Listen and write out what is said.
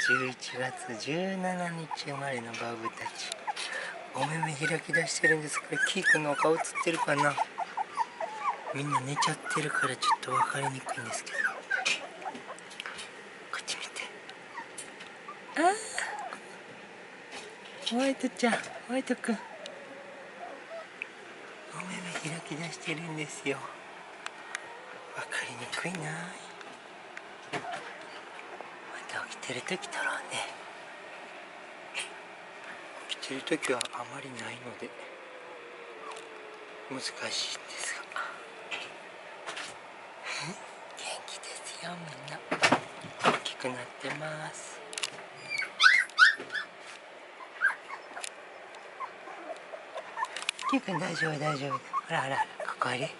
11月17日生まれのバブたち、お目目開き出してるんです。これキーくんのお顔映ってるかな。みんな寝ちゃってるからちょっと分かりにくいんですけど、こっち見て。あー、ホワイトちゃん、ホワイトくん、お目目開き出してるんですよ。分かりにくいな。また起きてる時撮ろうね。起きてる時はあまりないので難しいんですが、元気ですよ。みんな大きくなってます。キーくん大丈夫大丈夫。ほらほら、ここ入れ。